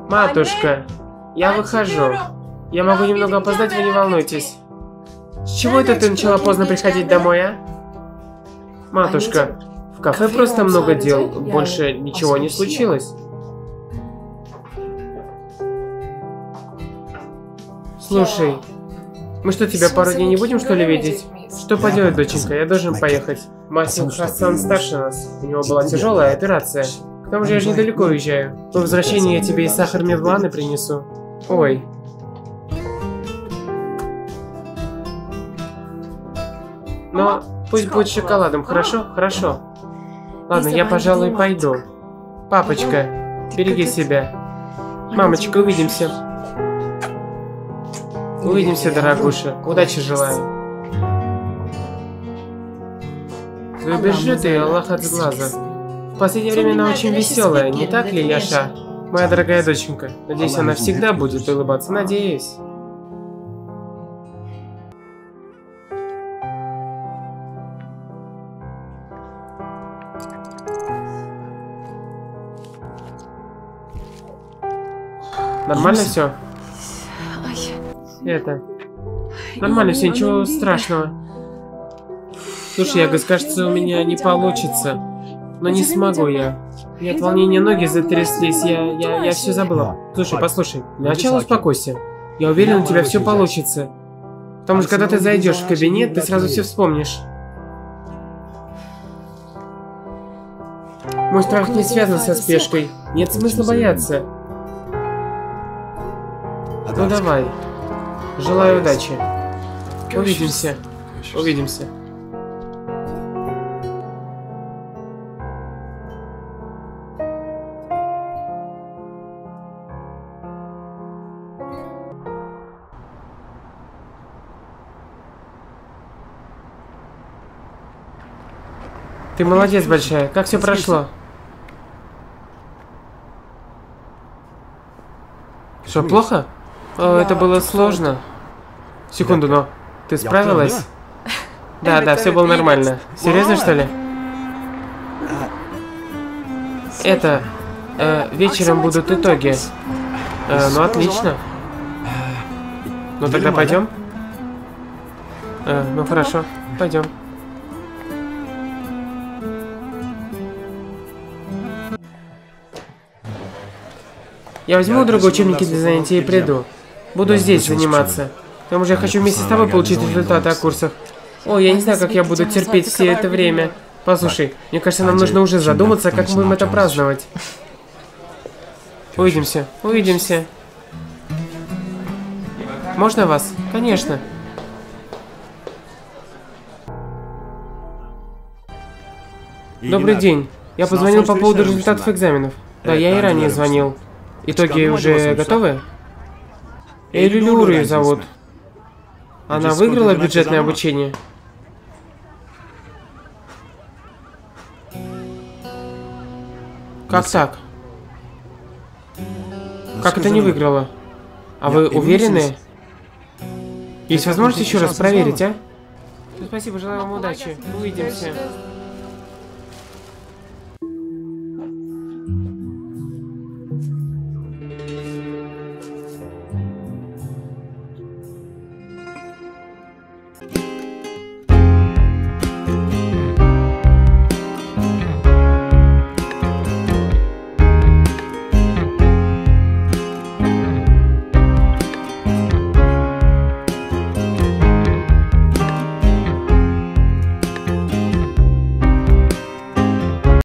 Матушка, я выхожу. Я могу немного опоздать, вы не волнуйтесь. С чего это ты начала поздно приходить домой, а? Матушка, в кафе просто много дел, больше ничего не случилось. Слушай, мы что, тебя пару дней не будем, что ли, видеть? Что поделать, доченька, я должен поехать. Масим Хасан старше нас, у него была тяжелая операция. К тому же я же недалеко уезжаю. По возвращении я тебе и сахар медланы принесу. Ой. Но пусть будет шоколадом, хорошо? Хорошо. Ладно, я, пожалуй, пойду. Папочка, береги себя. Мамочка, увидимся. Увидимся, дорогуша. Удачи желаю. Убежи ты, Аллах от глаза. В последнее время она очень веселая, не так ли, Яша? Моя дорогая доченька. Надеюсь, она всегда будет улыбаться. Надеюсь. Нормально все? Это... Нормально все, ничего страшного. Слушай, Ягос, кажется, у меня не получится. Но не смогу я. И от волнения ноги затряслись, я все забыла. Слушай, послушай, для начала успокойся. Я уверен, у тебя все получится. Потому что когда ты зайдешь в кабинет, ты сразу все вспомнишь. Мой страх не связан со спешкой. Нет смысла бояться. Ну давай. Желаю удачи. Увидимся. Увидимся. Ты молодец, большая. Как все прошло? Что, плохо? О, это было сложно. Секунду, но ты справилась? Да, все было нормально. Серьезно, что ли? Это... вечером будут итоги. Ну, отлично. Ну, тогда пойдем? Ну, хорошо. Пойдем. Я возьму у друга учебники для занятий и приду. Буду здесь заниматься. К тому же я хочу вместе с тобой получить результаты о курсах. О, я не знаю, как я буду терпеть все это время. Послушай, мне кажется, нам нужно уже задуматься, как мы будем это праздновать. Увидимся. Увидимся. Можно вас? Конечно. Добрый день. Я позвонил по поводу результатов экзаменов. Да, я и ранее звонил. Итоги уже готовы? Элюлюру ее зовут. Она выиграла бюджетное обучение? Как так? Как это не выиграла? А вы уверены? Есть возможность еще раз проверить, а? Спасибо, желаю вам удачи. Увидимся.